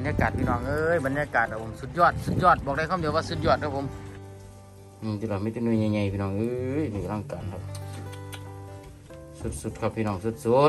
รยากาศพี่น้องเอ้ยบรรยากาศครับผมสุดยอดบอกได้คำเดียวว่าสุดยอดครับผมที่เราไม่ต้องนุ่ยใหญ่ๆพี่น้องเอ้ยนี่ร่างกายครับสุดครับพี่น้องสุด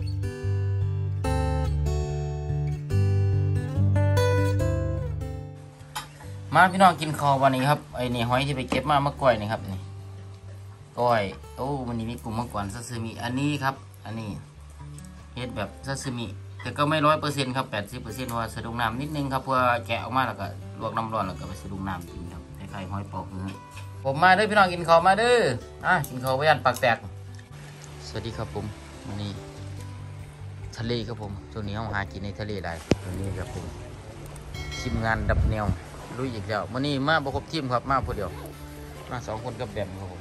มาพี่น้องกินข้าววันนี้ครับไอ้นี่หอยที่ไปเก็บมาก่อยนี่ครับนี่ก้อยโอ้วันนี้มีกลุ่มมาก่อนซาซิมิอันนี้ครับอันนี้เฮ็ดแบบซาซิมิแต่ก็ไม่100%ครับ80%เพราะว่าสะดุ้งน้ำนิดนึงครับเพื่อแกะออกมาแล้วก็ลวกน้ำร้อนแล้วก็ไปสะดุ้งน้ำกินครับคล้ายๆหอยปอกนี่ผมมาเด้อพี่น้องกินข้าวมาเด้อกินข้าวไปยันปากแตกสวัสดีครับผมวันนี้ทะเลครับผมช่วงนี้เราหากินในทะเลได้วันนี้ครับผมทีมงานดับแนวลุยอีกแล้ววันนี้มาประกบทีมครับมาผู้เดียวมา2 คนกับแบมครับผม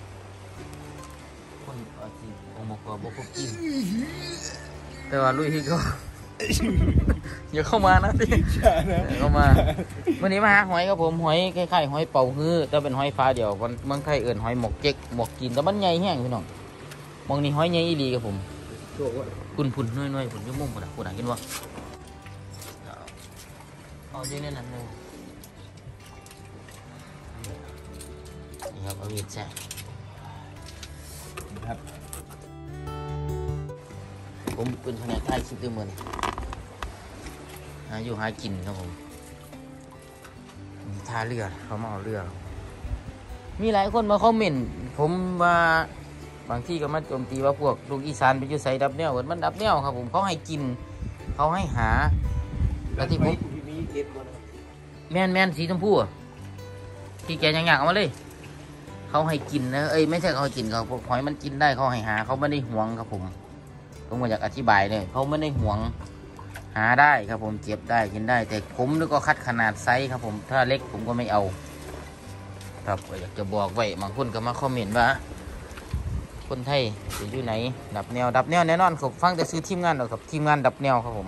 คนที่องค์ประกอบประกบทีมแต่ว่าลุยที่ก็อย่าเข้ามานะพี่เข้ามาวันนี้มาหาหอยครับผมหอยคล้ายๆหอยเป่าฮื้อแต่เป็นหอยฟ้าเดียวคนเมืองไทยเอื่นหอยหมกเจ๊กหมกกินแต่มันใหญ่แห้งพี่น้องมองนี่หอยใหญ่อีหลีครับผมพุ่นน้อยๆพุ่นยุ่งมุ่งพุ่นอ่ะกินวะเอาดีแน่นอนเลยนี่ครับเอาอีกแช่ครับผมเป็นแผนกไทยคิดด้วยมืออยู่หากินครับผมท่าเรือเขามาเอาเรือมีหลายคนมาคอมเมนต์ผมว่าบางที่ก็มาโจมตีว่าพวกลูกอีสานไปอยู่ใส่ดับแนวมันดับแนวครับผมเขาให้กินเขาให้หาแล้วที่ผมแม่นสีชมพูที่แกยังอยากเอามาเลยเขาให้กินนะไม่ใช่เขาให้กินเขาพวกหอยมันกินได้เขาให้หาเขาไม่ได้หวงครับผมอยากอธิบายเลยเขาไม่ได้หวงหาได้ครับผมเก็บได้กินได้แต่ผมนึกก็คัดขนาดไซส์ครับผมถ้าเล็กผมก็ไม่เอาครับอยากจะบอกไว้บางคนก็มาคอมเมนต์ว่าคนไทยจะอยู่ไหนดับแนวแน่นอนครับฟังแต่ซื้อทีมงานหรอกครับทีมงานดับแนวครับผม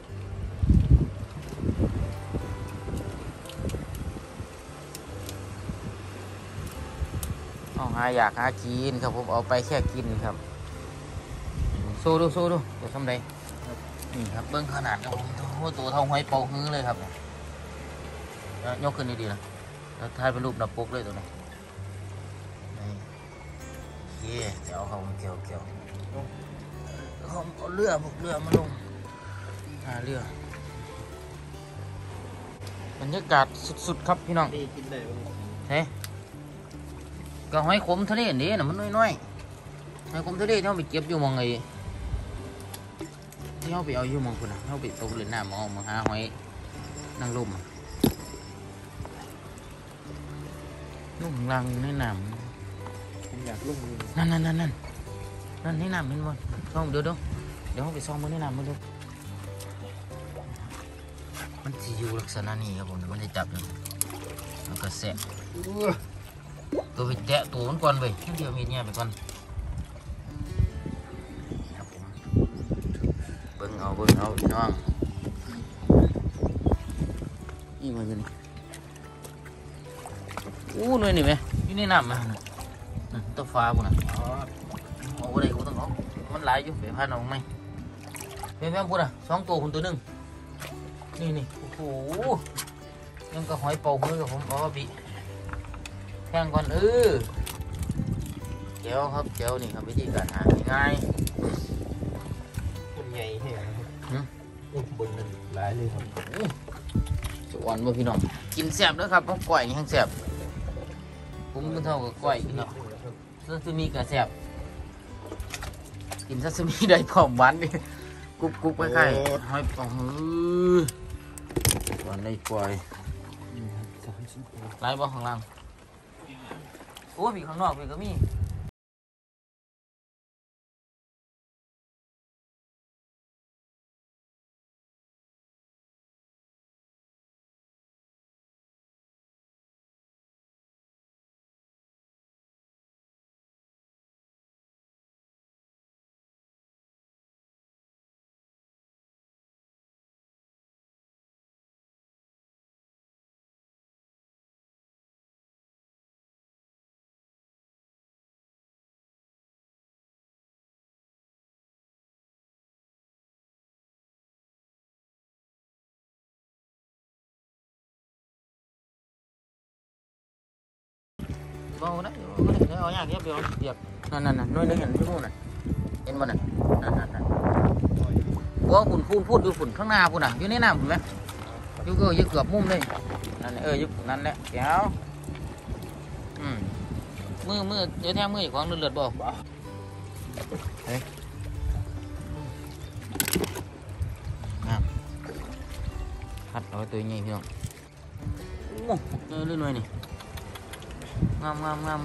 เอาอยากหากินครับผมเอาไปแค่กินครับโซ่ดูเดี๋ยวทำไรนี่ครับเบิ้งขนาดครับผมตัวเท่าหอยเป่าฮื้อเลยครับยกขึ้นดีๆนะแล้วถ่ายเป็นรูปดับปุ๊กเลยตัวนี้นี่โอเคเดี๋ยวเขาเกี่ยวเขาเอาเรือมาลงเรือบรรยากาศสุดๆครับพี่น้องเฮ้ก็หอยขมทะเลนี่นะมันน้อยหอยขมทะเลที่เขาไปเก็บอยู่มองไงที่เขาไปเอาอยู่มองคุณนะเขาไปตกเลยหน้ามองมาหาหอยนั่งลุ่มลุ่มลังในน้ำผมอยากลุ่มนั่นในน้ำเห็นบ่ช่องเดี๋ยวเขาไปซ่อมบนในน้ำมาดูมันจะอยู่ลักษณะนี้ครับผมมันจะจับเลยแล้วก็แสะตัวไปแตะตัวมันก่อนไปเดี๋ยวมีเนี่ยไปก่อนครับผมเบิ่งเอาพี่น้องอีกมาอยู่นี่หน่อยนี่ไหมอยู่ในน้ำไหมตัวฟ้าปุ่นอ่ะเอาอะไรกูต้องเอามันหลายอยู่เดี๋ยวพาน้องไหมเป็นแม่ปุ่นอ่ะ2 ตัวคุณตัว 1นี่โอ้โหยังกระหอยเป่ามือกับผมเอาปีแข่งก่อนเจียวครับเจียวนี่ครับวิธีการหาง่ายคนใหญ่แห้งบนนั้นหลายเลยครับสวรรค์บ่พี่น้องกินแซ่บด้วยครับเพราะก้อยนี่แห้งแซ่บผมก็เท่ากับก้อยเนาะซาซิมิกับแซ่บกินซาซิมิได้พร้อมหวานดิกรุบไปไข่หอยปองก่อนได้ปล่อยไล่บ่ข้างล่างโอ้พี่ข้างนอกพี่ก็มีเบาได้เอาอย่างเดียวเดียวนั่นน้อยนึงเห็นที่นู่นน่ะเห็นบ่น่ะนั่นบัวฝุ่นพูดดูฝุ่นข้างหน้าฝุ่นน่ะอยู่ในน้ำฝุ่นไหมอยู่เกือบมุมเลยนั่นอยู่นั่นแหละแก้วมือเดี๋ยวแทงมืออีกของเลือดบ่เฮ้ยหัดเอาตัวใหญ่พี่น้องโอ้เรื่อยๆนี่งาม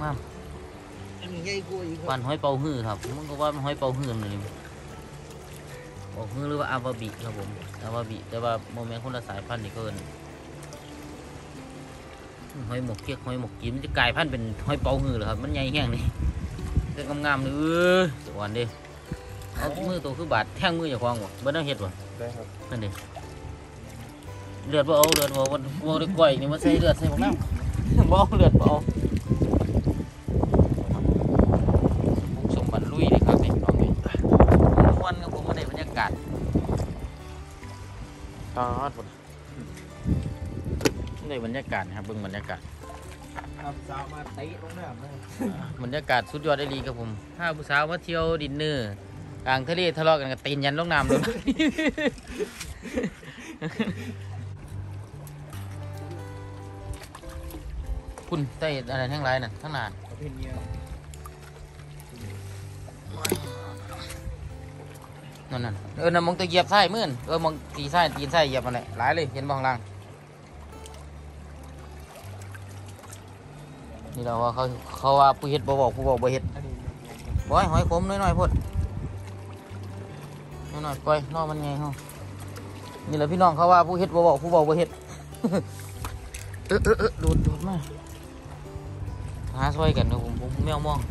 ปั่นหอยเป่าหื้อครับมันก็ว่าหอยเป่าหื้อเลยเป่าหื้อหรือว่าอาวาบิครับผมอาวาบิแต่ว่าโมเมนต์คนละสายพันธุ์นี่เกินหอยหมกเกี๊ยกหอยหมกกิมมันจะกลายพันธุ์เป็นหอยเป่าหื้อเลยครับมันใหญ่แห้งนี่แต่งามๆเลยสวรรค์ดิเอามือตัวคือบาดแท่งมืออย่าควางวะบ้านน่าเห็ดวะได้ครับนั่นดิเลือดบ่เอาวันได้ก่อยนี่มันใส่เลือดใส่พวกน้ำบ่เอาเลือดบ่เอาสมบัติลุยเลยครับนี่น้องนี่ม้วนกับผมมาได้บรรยากาศตอดได้บรรยากาศครับเบิ่งบรรยากาศครับสาวมาเตะลงน้ำบรรยากาศสุดยอดได้ดีครับผมถ้าผู้สาวมาเที่ยวดินเนอร์กลางทะเลทะเลาะกันกับตีนยันลงน้ำเลยคุณใต้อะไรทั้งไรน่ะทั้งนานนั่นน้ำมองตะเกียบไส้มื่นมองตีไส้ตีนไส้เหยียบมันเลยหลายเลยเห็นบ้างล่างนี่เราว่าเขาว่าผู้เฮ็ดบ่บอกผู้บอกบ่เฮ็ดบ่อยหอยขมน้อยๆพดน้อยๆปล่อยนอกมันไงเฮานี่แหละพี่น้องเขาว่าผู้เฮ็ดบ่บอกผู้บอกบ่เฮ็ดดูดมาหาซอยกันนะผมแมวมอง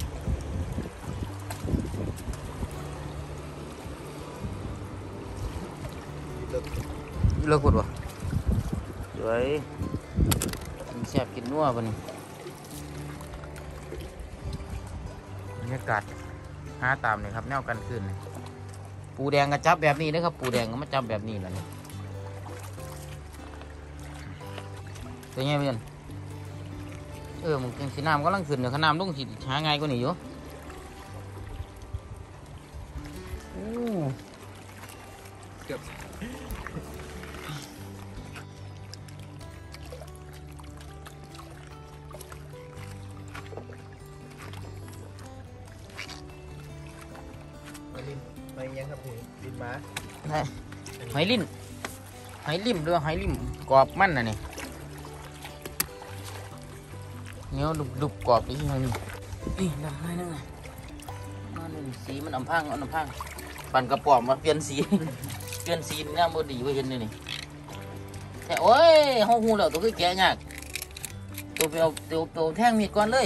เลิกกดวะสวยกินแซ่บกินนัวปะนี่บรรยากาศหาตามเลยครับแนวกันคืนปูแดงก็จับแบบนี้นะครับปูแดงก็มาจับแบบนี้แหละนี่เป็นไงเพื่อนมึงสีน้ำก็ลังขึ้นเดี๋ยวขน้ำต้องสีหาไงก็หนีอยู่เกือบไปยังครับพี่ลินม้าหอยลิ้นหอยลิ่มด้วยหอยลิ่มกรอบมันน่ะนี่เนี้ยดุบกรอบนี่นี่ดำให้นั่นไงมันสีมันน้ำพังปั่นกระป๋อมมาเปลี่ยนสีน้ำบดีไว้เห็นเลยนี่แต่โอ้ยห้องหูแล้วตัวคือแกะยากตัวไปเอาตัวแท่งมีดก่อนเลย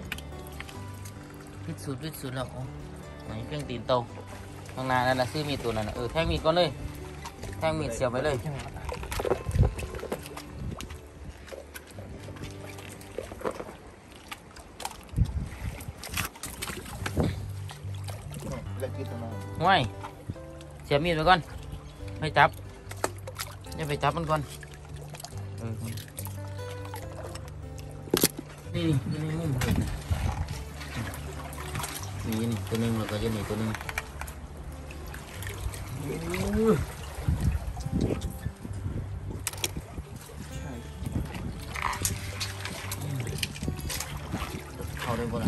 พิสูจน์แล้วไหนเครื่องตีนโตข้างหน้านั่นนะซื้อมีดตัวนั้นแท่งมีดก่อนเลยแท่งมีดเสียบไปเลยห้วยเสียบมีดไปก่อนไม่จับอย่าไปจับมันก่อนนี่มุมนี่ตัวนึงแล้วก็จะนี่ตัวนึงเข้าได้บ่ล่ะ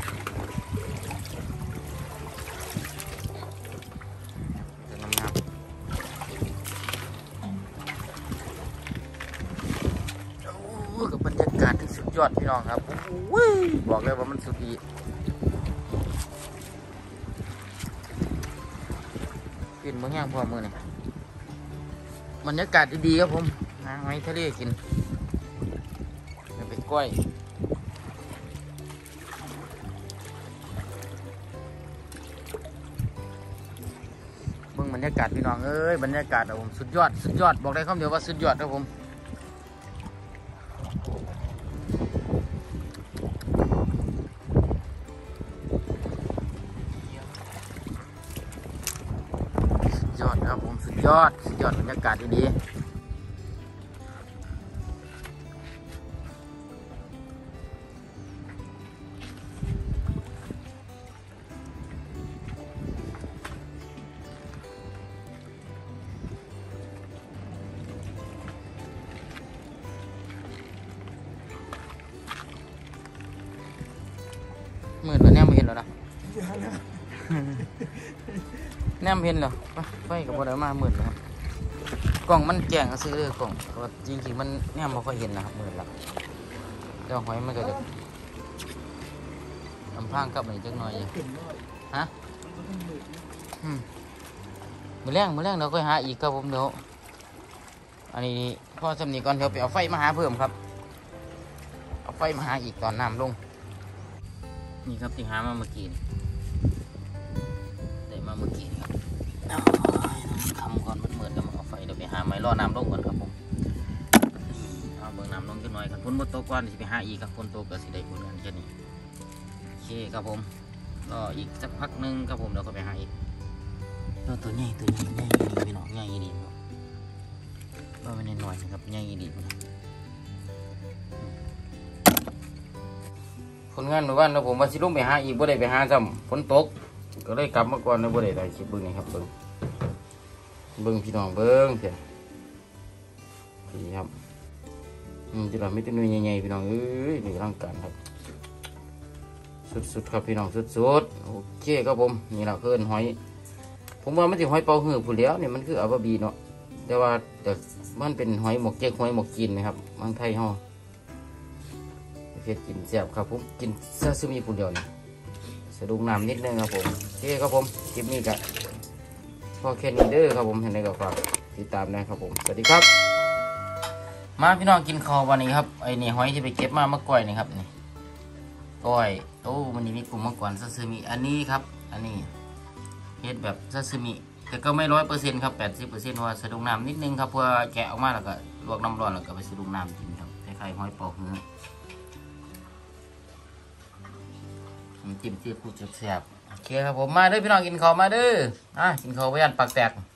กับบรรยากาศที่สุดยอดพี่น้องครับบอกเลยว่ามันสุดดีกินเมื่อแห้งพอมือนี่บรรยากาศดีๆครับผมหาหอยทะเลกินเป็นก้อยเบิ่งบรรยากาศพี่น้องบรรยากาศครับผมสุดยอดบอกได้คำเดียวว่าสุดยอดครับผมสุดยอดบรรยากาศดีมืดแล้วแนมไม่เห็นแล้วนะแนมเห็นเหรอไฟกับบ่ได้มามืดแล้วครับกล่องมันแจ้งซื้อเลยกล่องเพราะว่าจริงๆมันแนมไม่ค่อยเห็นนะครับมืดแล้วเดี๋ยวหอยมันก็จะลำพางกลับมาอีกจักหน่อยอยู่ฮะมื้อแรงเราก็หาอีกครับผมเดี๋ยวอันนี้พอสำนีก่อนเดี๋ยวไปเอาไฟมาหาเพิ่มครับเอาไฟมาหาอีกตอนน้ำลงนี่ครับที่หามาเมื่อกี้ได้มาเมื่อกี้ครับทำก่อนมืดๆแล้วมาเอาไฟเดี๋ยวไปหาไม้รอน้ำลงก่อนครับผมเอาเบิ่งน้ำลงจักหน่อยครับฝนบ่ตกก่อนสิไปหาอีกครับฝนตกก็สิได้ผลกันแค่นี้โอเคครับผมรออีกสักพักนึงครับผมเดี๋ยวก็ไปหาอีกตัวใหญ่พี่น้องใหญ่ดีก็ไม่น้อยนะครับใหญ่ดีผลงานเมื่อวานเราผมว่าสิลงไปหาอีกบ่ได้ไปหาซ้ำฝนตกก็เลยกลับมาก่อนแล้วบ่ได้ได้คลิปเบิ่งนี่ครับเบิ่งพี่น้องเบิ่งเพียงนี่ครับที่เราไม่ต้องใหญ่ๆพี่น้องเอ้ยนี่ร่างกายครับสุดๆครับพี่น้องสุดๆโอเคครับผมนี่เราคือหอยผมว่ามันสิหอยเป่าหื้อผู้เลี้ยวนี่มันคืออาบะบีเนาะแต่ว่าแต่มันเป็นหอยหมกเจ๊กหอยหมกกินนะครับบางไทยห่อเผ็ดกินแซ่บครับผมกินซาซิมิผู้เดียวนี่สะดุ้งน้ำนิดนึงครับผมโอเคครับผมคลิปนี้ก็พอแค่นี้เด้อครับผมเห็นไหมก็ฝากติดตามนะครับผมสวัสดีครับมาพี่น้องกินข้าววันนี้ครับไอ้นี่หอยที่ไปเก็บมาเมื่อก่อยนี่ครับนี่ก้อยโอ้มันนี่มีกลุ่มมาก่อนซาซิมิอันนี้ครับอันนี้เฮ็ดแบบซาซิมิแต่ก็ไม่100%ครับ80%เพราะว่าสะดุ้งน้ำนิดนึงครับเพื่อแกะออกมาแล้วก็ลวกน้ำร้อนแล้วก็ไปสะดุ้งน้ำกินครับคล้ายๆหอยเป่าหื้อจิ้มซีฟู้ดแซ่บๆโอเคครับผมมาเด้อพี่น้องกินข้าวมาเด้อกินข้าวไว้ยันปากแตก